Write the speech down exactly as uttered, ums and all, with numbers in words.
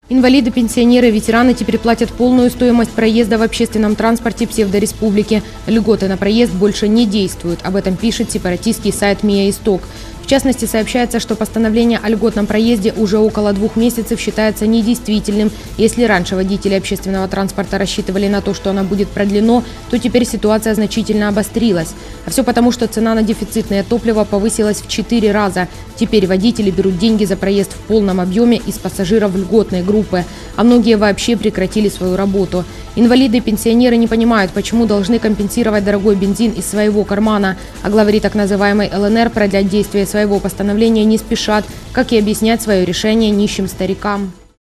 Инвалиды, пенсионеры, ветераны теперь платят полную стоимость проезда в общественном транспорте псевдореспублики. Льготы на проезд больше не действуют. Об этом пишет сепаратистский сайт МИА Исток. В частности, сообщается, что постановление о льготном проезде уже около двух месяцев считается недействительным. Если раньше водители общественного транспорта рассчитывали на то, что оно будет продлено, то теперь ситуация значительно обострилась. А все потому, что цена на дефицитное топливо повысилась в четыре раза. Теперь водители берут деньги за проезд в полном объеме из пассажиров льготной группы. А многие вообще прекратили свою работу. Инвалиды и пенсионеры не понимают, почему должны компенсировать дорогой бензин из своего кармана. А главари так называемой эл эн эр продлять действие своего постановления не спешат, как и объяснять свое решение нищим старикам.